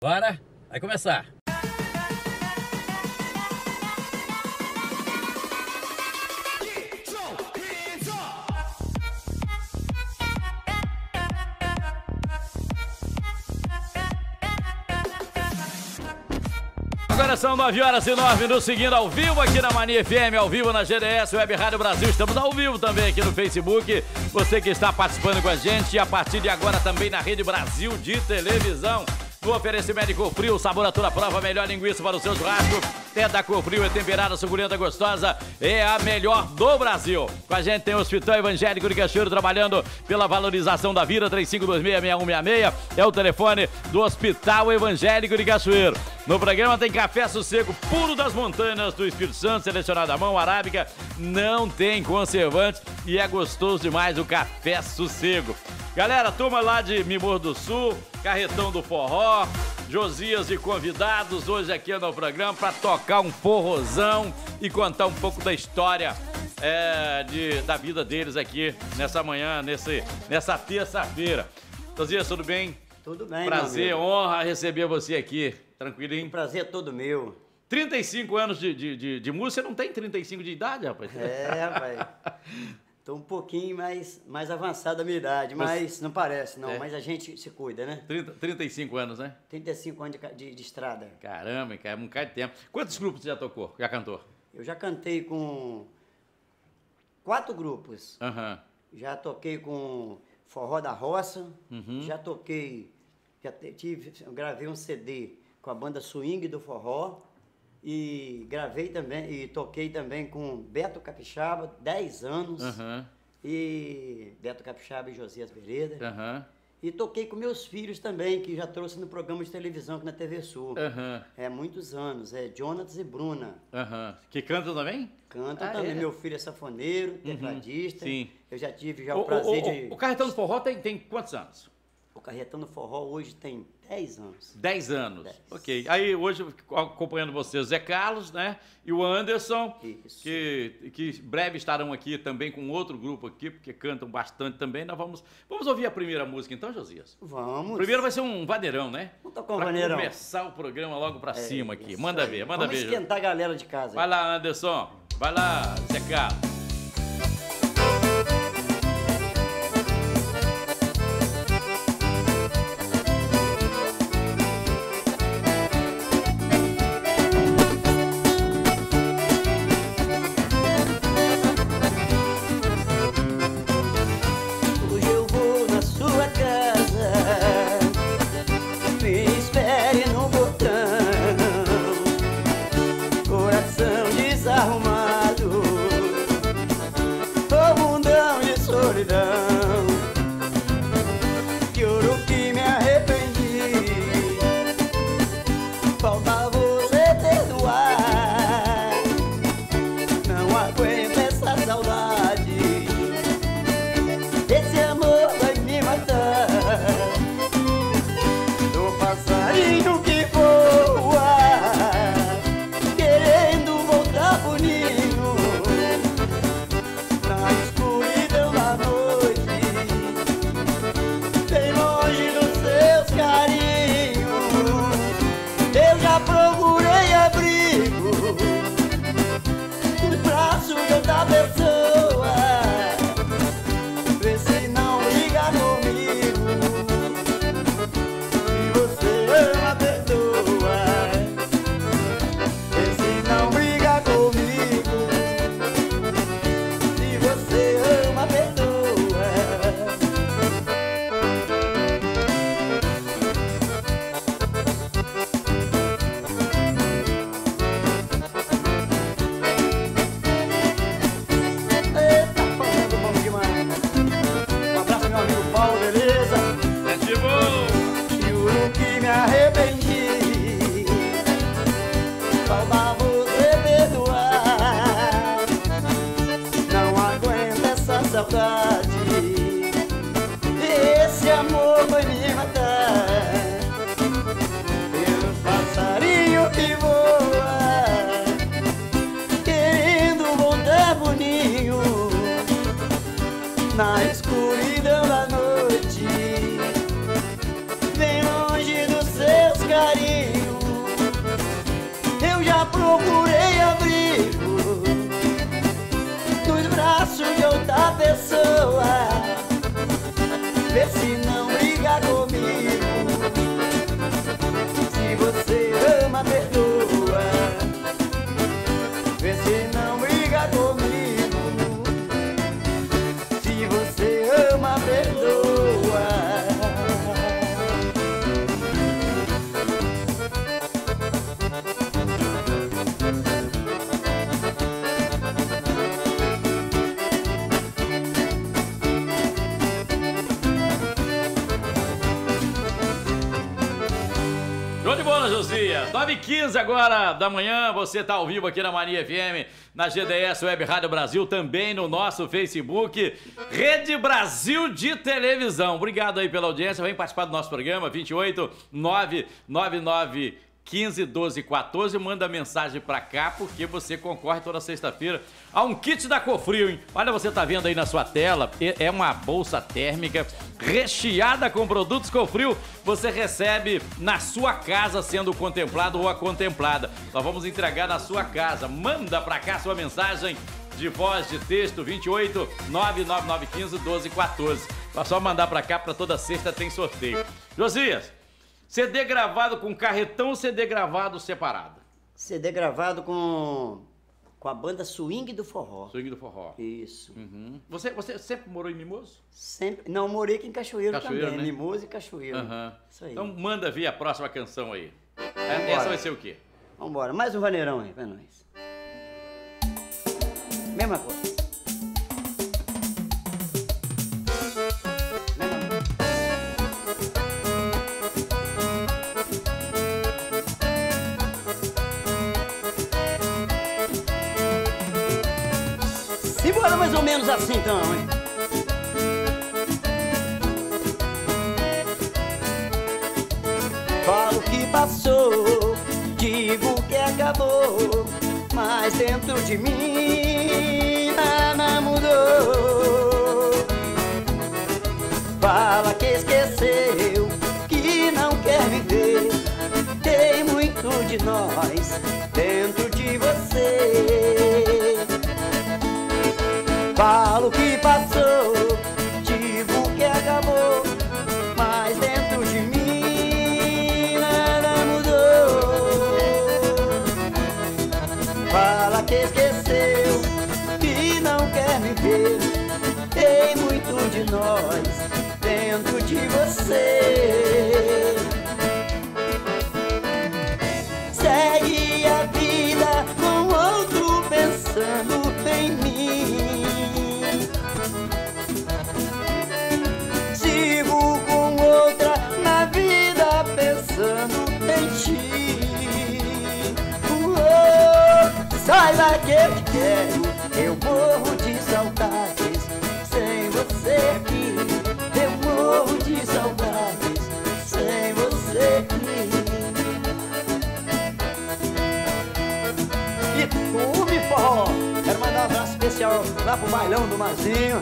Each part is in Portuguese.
Bora, vai começar. Agora são 9h09, seguindo ao vivo aqui na Mania FM, ao vivo na GDS Web Rádio Brasil. Estamos ao vivo também aqui no Facebook. Você que está participando com a gente, e a partir de agora também na Rede Brasil de televisão. No oferecimento de Cofrio, sabor a toda prova, melhor linguiça para o seu churrasco. É da Cofrio, é temperada, suculenta, gostosa, é a melhor do Brasil. Com a gente tem o Hospital Evangélico de Cachoeiro trabalhando pela valorização da vida, 35266166 é o telefone do Hospital Evangélico de Cachoeiro. No programa tem café sossego puro das montanhas do Espírito Santo, selecionado à mão, arábica, não tem conservantes e é gostoso demais o café sossego. Galera, turma lá de Mimoso do Sul, Carretão do Forró, Josias e convidados hoje aqui no programa para tocar um forrozão e contar um pouco da história da vida deles aqui nessa manhã, nessa terça-feira. Josias, tudo bem? Tudo bem, prazer, honra receber você aqui. Tranquilinho? O prazer é todo meu. 35 anos de música, você não tem 35 de idade, rapaz? Rapaz. Tô um pouquinho mais avançado da minha idade, mas não parece, não. Mas a gente se cuida, né? 35 anos, né? 35 anos de estrada. Caramba, cara, um bocado de tempo. Quantos grupos você já tocou, já cantou? Eu já cantei com 4 grupos. Uhum. Já toquei com Forró da Roça, já toquei, eu gravei um CD com a banda Swing do Forró. E gravei também, e toquei também com Beto Capixaba, 10 anos. E Beto Capixaba e Josias Bereda. E toquei com meus filhos também, que já trouxe no programa de televisão aqui na TV Sul. Muitos anos, Jonatas e Bruna. Que cantam também? Cantam também. Meu filho é sanfoneiro, tecladista. Sim. Eu já tive o prazer de... O Carretão do Forró tem quantos anos? O Carretão do Forró hoje tem 10 anos. 10 anos? 10. Ok. Aí hoje acompanhando você, o Zé Carlos, né? E o Anderson, isso. Que breve estarão aqui também com outro grupo aqui, porque cantam bastante também. Nós vamos ouvir a primeira música então, Josias? Vamos. Primeiro vai ser um vaneirão, né? Vamos tocar um vaneirão. Pra começar o programa logo pra cima aqui. Manda ver, manda ver. Vamos esquentar a galera de casa. Vai lá, Anderson. Vai lá, Zé Carlos. Na escuridão da noite, bem longe dos seus carinhos. procurei abrigo nos braços de outra pessoa. Vê se não briga comigo. Se você ama, perdoa. Vê se não briga comigo. Se você ama, perdoa. Show de bola, Josias. 9h15 agora da manhã, você tá ao vivo aqui na Mania FM, na GDS Web Rádio Brasil, também no nosso Facebook, Rede Brasil de Televisão. Obrigado aí pela audiência, vem participar do nosso programa, 28 999 15 12 14, manda mensagem pra cá, porque você concorre toda sexta-feira a um kit da Cofrio, hein? Olha, você tá vendo aí na sua tela, é uma bolsa térmica recheada com produtos Cofrio, você recebe na sua casa sendo contemplado ou a contemplada. Nós vamos entregar na sua casa, manda pra cá sua mensagem de voz, de texto, 28 999 15 12 14. É só mandar pra cá, pra toda sexta tem sorteio. Josias, CD gravado com carretão ou CD gravado separado? CD gravado com a banda Swing do Forró. Swing do Forró. Isso. Uhum. Você sempre morou em Mimoso? Sempre. Não, morei aqui em Cachoeiro também, né? Mimoso e Cachoeiro. Uhum. Isso aí. Então manda vir a próxima canção aí. Vambora. Essa vai ser o quê? Vambora, mais um vaneirão aí pra nós. Mesma coisa. Simbora mais ou menos assim então, hein? Falo que passou, digo que acabou, mas dentro de mim nada mudou. Fala que esqueceu, que não quer viver, tem muito de nós dentro de você. Falo que passou, digo que acabou, mas dentro de mim nada mudou. Fala que esqueceu, que não quer me ver, tem muito de nós dentro de você. Segue a vida com outro pensando em mim. Sigo com outra na vida pensando em ti. Saiba que eu te quero, eu morro de saudades sem você aqui. Eu morro de saudades sem você aqui. E Tume Forró, quero mandar um abraço especial lá pro bailão do Mazinho.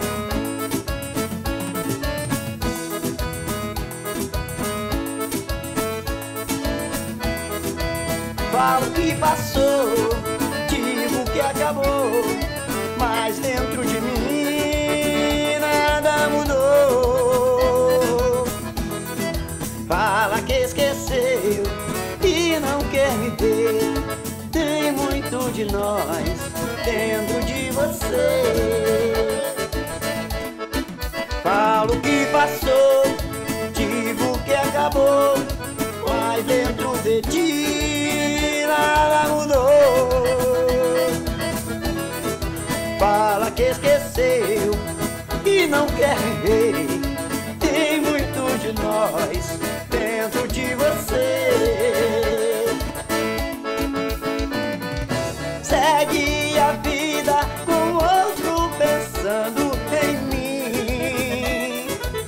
Falo que passou, digo que acabou, mas dentro de mim nada mudou. Fala que esqueceu e não quer me ver, tem muito de nós dentro de você. Falo que passou, digo que acabou, mas dentro de ti nada mudou. Fala que esqueceu e não quer viver, tem muito de nós dentro de você. Segue a vida com outro pensando em mim.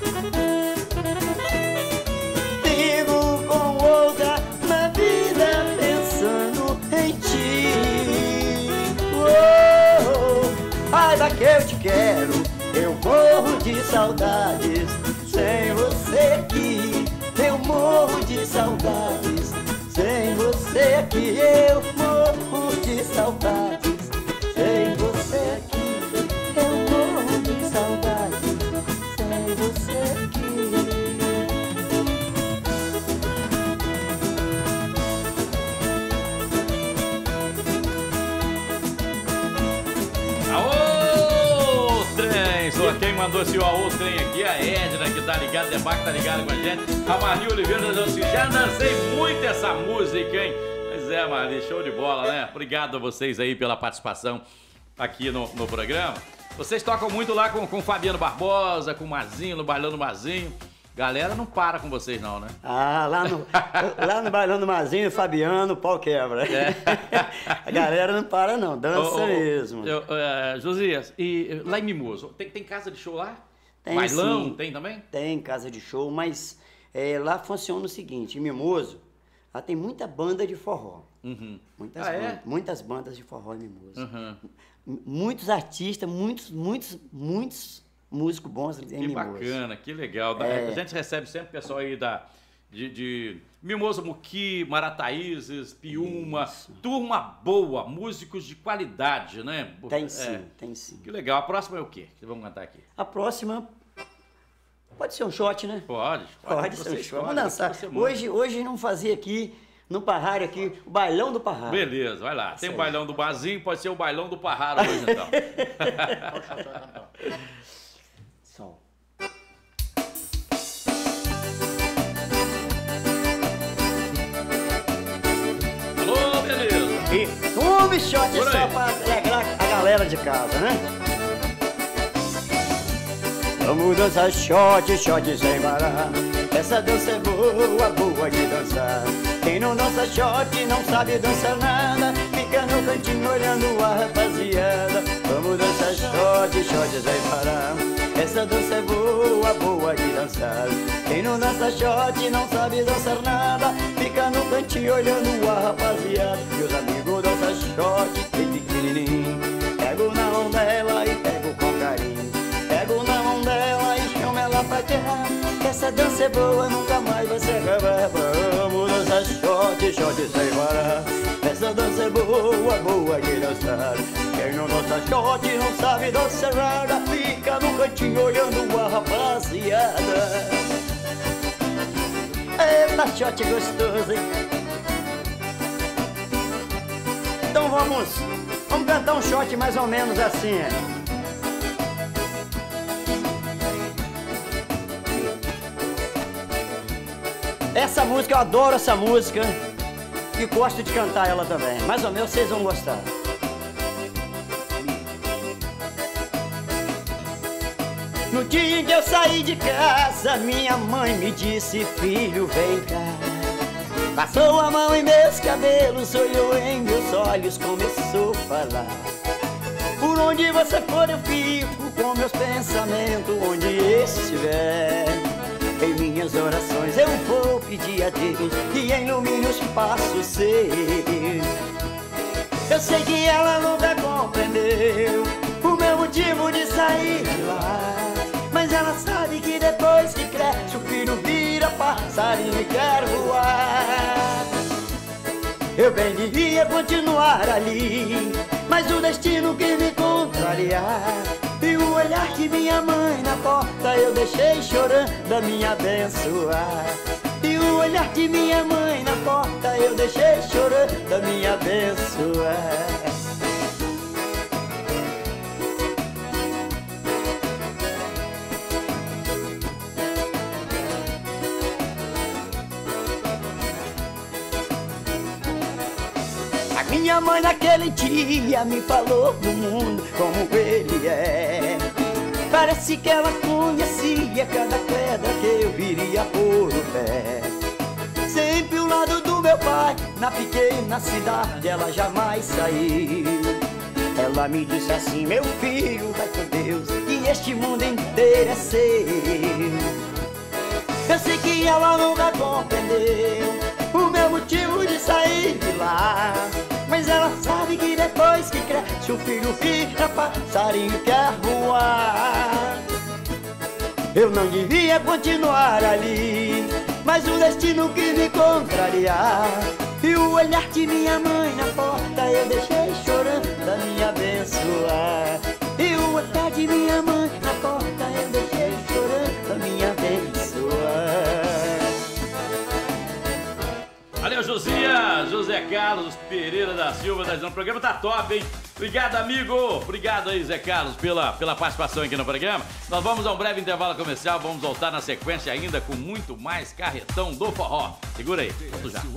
Vivo com outra na vida pensando em ti. Saiba que eu te quero, eu morro de saudades sem você aqui. Eu morro de saudades sem você aqui. Eu morro mandou esse outro trem aqui, a Edna, que tá ligado, Debac tá ligado com a gente. A Marli Oliveira diz assim, já dancei muito essa música, hein? Pois é, Marli, show de bola, né? Obrigado a vocês aí pela participação aqui no programa. Vocês tocam muito lá com o Fabiano Barbosa, com o Mazinho, no Bailão do Mazinho. Galera não para com vocês não, né? Ah, lá no Bailão do Mazinho, Fabiano, o pau quebra. É. A galera não para não, dança mesmo. Josias, e lá em Mimoso, tem casa de show lá? Tem, Bailão, sim. Tem também? Tem casa de show, mas lá funciona o seguinte, em Mimoso, lá tem muita banda de forró. Uhum. Muitas bandas de forró em Mimoso. Uhum. Muitos artistas, muitos músicos bons em Mimoso. Que bacana, que legal. A gente recebe sempre pessoal aí de Mimoso, Muqui, Marataízes, Piúma. Isso. Turma boa, músicos de qualidade, né? Tem sim, tem sim. Que legal. A próxima é o quê que vamos cantar aqui? A próxima pode ser um shot, né? Pode ser um shot. Vamos dançar. Hoje não fazia aqui, no Parrário aqui, o Bailão do Parrário. Beleza, vai lá. Tem o Bailão do Mazinho, pode ser o Bailão do Parrário hoje, então. Sol. Alô, beleza. E um shot só para alegrar a galera de casa, né? Vamos dançar shot sem parar. Essa dança é boa de dançar. Quem não dança shot não sabe dançar nada. Fica no cantinho olhando a rapaziada. Vamos dançar shot sem parar. Essa dança é boa de dançar. Quem não dança shot não sabe dançar nada. Fica no cantinho olhando a rapaziada. Meus amigos dançam shot bem pequenininho. Pego na mão dela e pego com carinho. Pego na mão dela e chamo ela pra terra. Essa dança é boa, nunca mais vai se acabar. Vamos dançar shot sem parar. Essa dança é boa de dançar. Quem não dança shot não sabe dançar nada. Fica no cantinho olhando a rapaziada. Eita, shot gostoso, hein? Então vamos cantar um shot mais ou menos assim. Essa música, eu adoro essa música e gosto de cantar ela também. Mais ou menos vocês vão gostar. No dia em que eu saí de casa, minha mãe me disse, filho, vem cá. Passou a mão em meus cabelos, olhou em meus olhos, começou a falar. Por onde você for eu fico com meus pensamentos, onde estiver. Em minhas orações eu vou pedir a Deus que ilumine os passos seus. Eu sei que ela nunca compreendeu o meu motivo de sair de lá. Mas ela sabe que depois que cresce o filho vira passarinho e quer voar. Eu bem devia continuar ali, mas o destino quis me contrariar. E o olhar de minha mãe na porta eu deixei chorando a me abençoar. E o olhar de minha mãe na porta eu deixei chorando a me abençoar. Minha mãe naquele dia me falou do mundo como ele é. Parece que ela conhecia cada pedra que eu viria pôr o pé. Sempre ao lado do meu pai, na pequena cidade ela jamais saiu. Ela me disse assim, meu filho, vai com Deus, e este mundo inteiro é seu. Eu sei que ela nunca compreendeu o meu motivo de sair de lá. Mas ela sabe que depois que cresce o filho fica passarinho quer voar. Eu não devia continuar ali, mas o destino quis me contrariar. E o olhar de minha mãe na porta eu deixei chorando a me abençoar. E o olhar de minha mãe na porta eu deixei chorando a me abençoar. Valeu, Josia, José Carlos Pereira da Silva, o programa tá top, hein? Obrigado, amigo. Obrigado aí, Zé Carlos, pela participação aqui no programa. Nós vamos a um breve intervalo comercial, vamos voltar na sequência ainda com muito mais Carretão do Forró. Segura aí, volto já.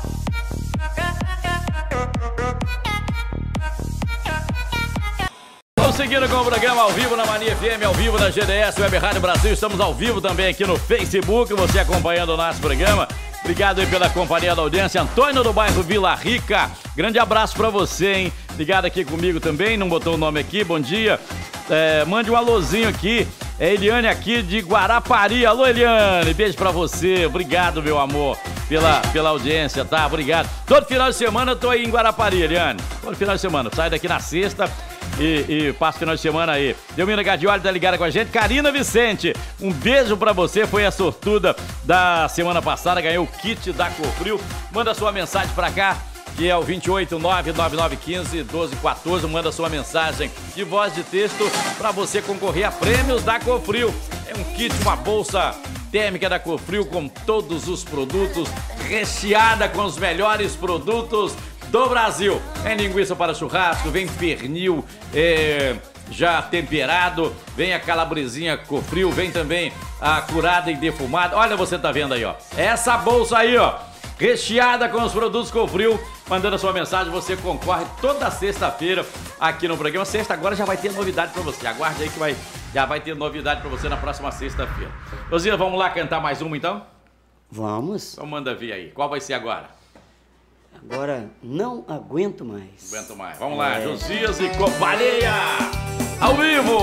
Vamos seguindo com o programa ao vivo na Mania FM, ao vivo na GDS Web Rádio Brasil. Estamos ao vivo também aqui no Facebook, você acompanhando o nosso programa. Obrigado aí pela companhia da audiência. Antônio do bairro Vila Rica, grande abraço pra você, hein? Ligado aqui comigo também, não botou o nome aqui, bom dia. Mande um alôzinho aqui, é Eliane aqui de Guarapari. Alô, Eliane, beijo pra você, obrigado, meu amor, pela audiência, tá? Obrigado. Todo final de semana eu tô aí em Guarapari, Eliane. Todo final de semana, saio daqui na sexta e passo o final de semana aí. Delmina Gadioli tá ligada com a gente. Karina Vicente, um beijo pra você, foi a sortuda da semana passada, ganhou o kit da Cofril. Manda sua mensagem pra cá, que é o 28999151214. Manda sua mensagem de voz de texto pra você concorrer a prêmios da Cofril. É um kit, uma bolsa térmica da Cofril com todos os produtos, recheada com os melhores produtos do Brasil. Vem linguiça para churrasco, vem pernil já temperado, vem a calabresinha Cofril, vem também a curada e defumada. Olha, você tá vendo aí, ó. Essa bolsa aí, ó, recheada com os produtos Cofril. Mandando a sua mensagem, você concorre toda sexta-feira aqui no programa. Sexta agora já vai ter novidade pra você. Aguarde aí que já vai ter novidade pra você na próxima sexta-feira. Rosina, vamos lá cantar mais uma então? Vamos. Então manda vir aí. Qual vai ser agora? Agora, não aguento mais. Não aguento mais. Vamos lá, Josias e Companhia, ao vivo.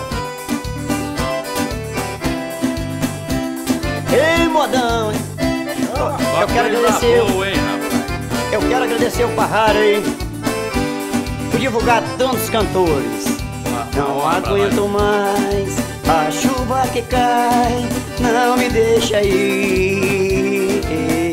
Ei, modão, hein? Eu quero agradecer. Eu quero agradecer o Parrara aí por divulgar tantos cantores. Não aguento mais a chuva que cai, não me deixa ir.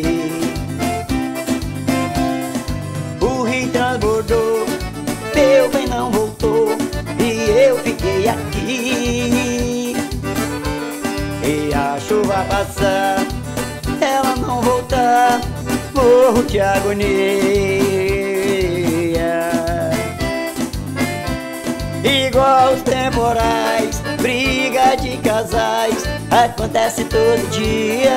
O rio transbordou, meu bem não voltou e eu fiquei aqui. E a chuva passar, ela não voltar, morro de agonia. Igual os temporais, briga de casais, acontece todo dia.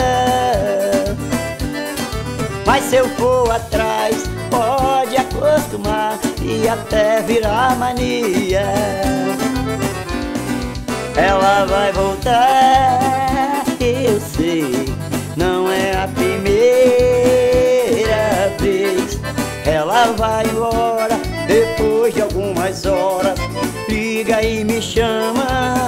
Mas se eu for atrás, pode acostumar e até virar mania. Ela vai voltar, eu sei, não é a primeira vez. Ela vai embora depois de algumas horas, liga e me chama.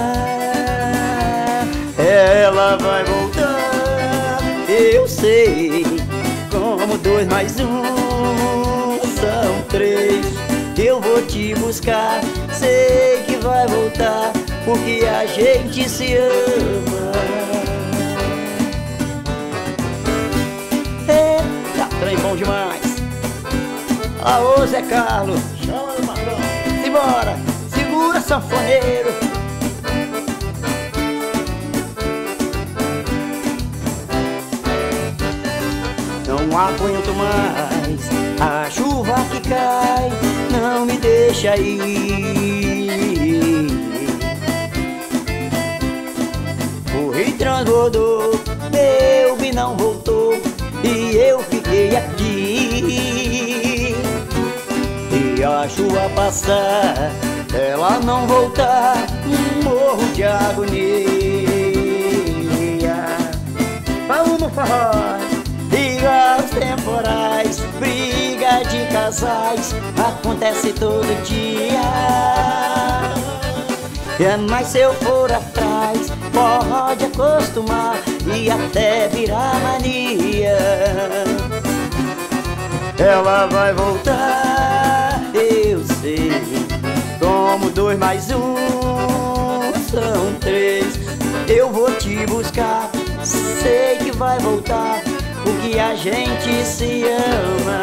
Ela vai voltar, eu sei, como 2 mais 1 são 3. Eu vou te buscar, sei que vai voltar, porque a gente se ama. Eita, trem bom demais. Aô, Zé Carlos, chama o patrão. Simbora, segura, sanfoneiro. Não aguento mais a chuva que cai, não me deixa ir. O rio transbordou, meu bem não voltou e eu fiquei aqui. E a chuva passar, ela não voltar, morro de agonia. Vamos no forró. Igual os temporais, briga de casais, acontece todo dia. Mas se eu for atrás, pode acostumar e até virar mania. Ela vai voltar, eu sei, como 2 mais 1 são 3. Eu vou te buscar, sei que vai voltar, porque a gente se ama.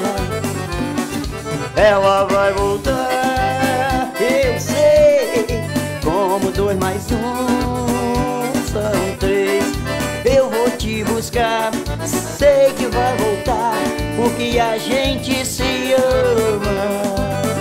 Ela vai voltar, eu sei, como 2 mais 1 são 3. Eu vou te buscar, sei que vai voltar, porque a gente se ama.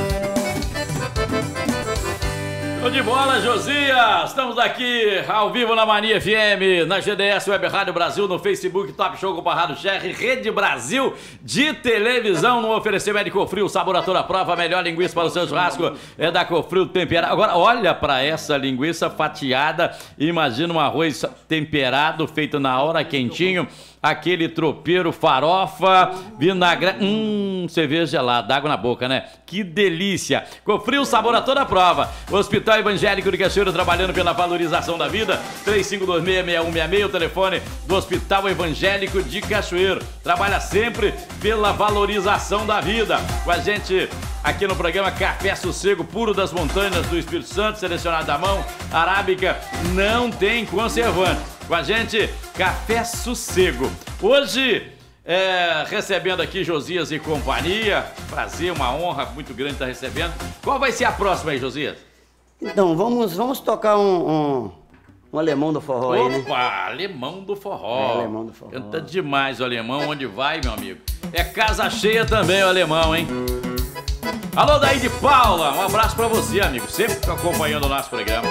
Show de bola, Josias! Estamos aqui ao vivo na Mania FM, na GDS Web Rádio Brasil, no Facebook Top Show com o Parrado Cherry, Rede Brasil de televisão, no oferecimento de Cofrio, sabor a toda prova, a melhor linguiça para o seu churrasco é da Cofrio temperada. Agora, olha para essa linguiça fatiada, imagina um arroz temperado, feito na hora, quentinho, aquele tropeiro, farofa, vinagre, cerveja gelada, água na boca, né? Que delícia! Cofrio, sabor a toda prova. Hospital Evangélico de Cachoeiro, trabalhando pela valorização da vida. 35266166, o telefone do Hospital Evangélico de Cachoeiro. Trabalha sempre pela valorização da vida. Com a gente aqui no programa Café Sossego, puro das montanhas do Espírito Santo, selecionado à mão, arábica, não tem conservante. Com a gente, Café Sossego. Hoje, recebendo aqui Josias e companhia. Prazer, uma honra muito grande estar recebendo. Qual vai ser a próxima aí, Josias? Então, vamos tocar um alemão do forró aí, né? Opa, alemão do forró. Alemão do forró. Canta demais o alemão, onde vai, meu amigo? É casa cheia também o alemão, hein? Alô, daí de Paula, um abraço pra você, amigo. Sempre acompanhando o nosso programa.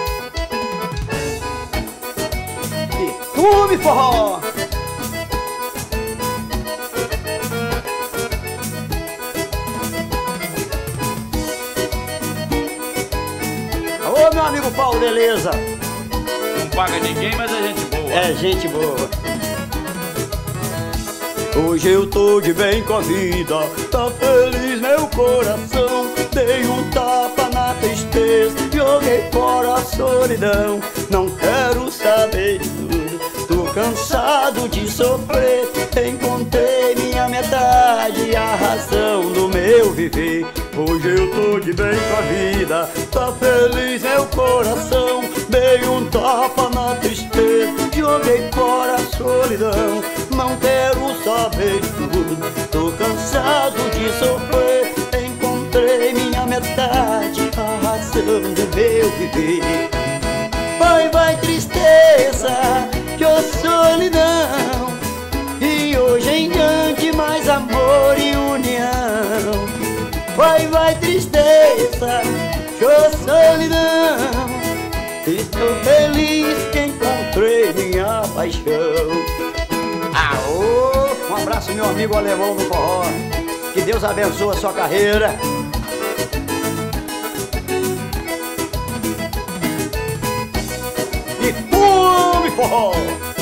Clube Forró! Alô, meu amigo Paulo, beleza? Não paga ninguém, mas é gente boa. É gente boa. Hoje eu tô de bem com a vida, tá feliz meu coração. Dei um tapa na tristeza, joguei fora a solidão. Não quero saber de tudo, tô cansado de sofrer. Encontrei minha metade, a razão do meu viver. Hoje eu tô de bem com a vida, tá feliz meu coração. Dei um tapa na tristeza, joguei fora a solidão. Não quero saber de tudo, tô cansado de sofrer. Encontrei minha metade, a razão do meu viver. Vai tristeza, que eu solidão, e hoje em diante mais amor e união. Vai tristeza, que eu solidão, estou feliz que encontrei minha paixão. Aô, um abraço meu amigo alemão do forró. Que Deus abençoe a sua carreira. E fume forró!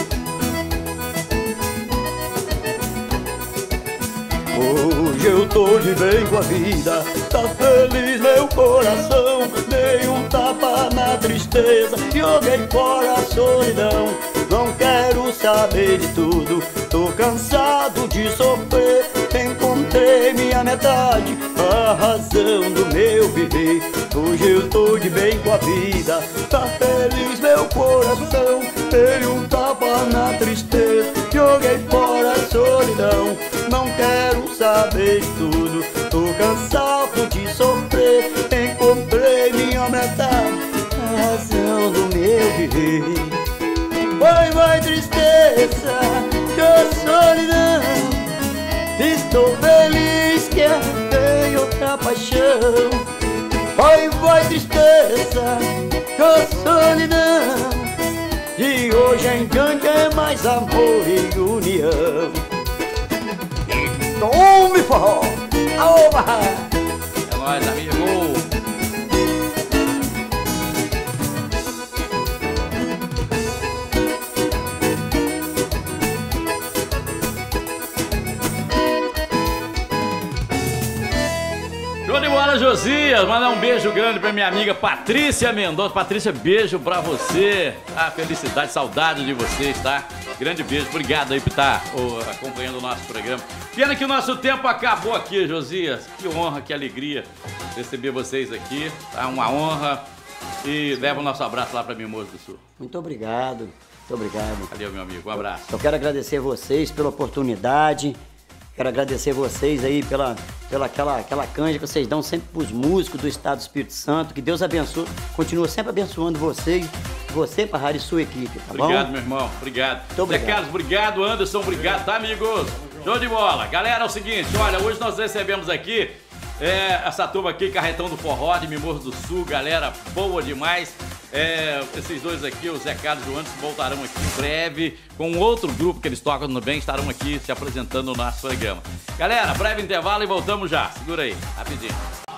Hoje eu tô de bem com a vida, tá feliz meu coração. Dei um tapa na tristeza, joguei fora a solidão. Não quero saber de tudo, tô cansado de sofrer. Encontrei minha metade, a razão do meu viver. Hoje eu tô de bem com a vida, tá feliz meu coração. Dei um tapa na tristeza, joguei fora a solidão. Não quero saber de tudo, tô cansado de sofrer. Encontrei minha metade, a razão do meu viver. Vai tristeza, que eu solidão, estou feliz que achei outra paixão. Vai tristeza, que eu solidão, de hoje em diante é mais amor e união. Tome forró! Aô, barra! É nóis, amigo! Show de bola, Josias! Mandar um beijo grande pra minha amiga Patrícia Mendonça. Patrícia, beijo pra você. Ah, felicidade, saudade de vocês, tá? Grande beijo, obrigado aí por estar acompanhando o nosso programa. Pena que o nosso tempo acabou aqui, Josias. Que honra, que alegria receber vocês aqui. Tá uma honra. E leva o nosso abraço lá para Mimoso do Sul. Muito obrigado, muito obrigado. Valeu, meu amigo, um abraço. Eu quero agradecer vocês pela oportunidade. Quero agradecer vocês aí pela aquela canja que vocês dão sempre para os músicos do Estado do Espírito Santo. Que Deus abençoe, continua sempre abençoando vocês, você, Parrado, e sua equipe, tá bom? Obrigado, meu irmão, obrigado. Muito obrigado. Zé Carlos, obrigado. Anderson, obrigado, tá, amigos? Show de bola. Galera, é o seguinte, olha, hoje nós recebemos aqui essa turma aqui, Carretão do Forró de Mimoso do Sul, galera boa demais. Esses dois aqui, o Zé Carlos e o Anderson, voltarão aqui em breve com outro grupo que eles tocam no bem, estarão aqui se apresentando no nosso programa. Galera, breve intervalo e voltamos já. Segura aí, rapidinho.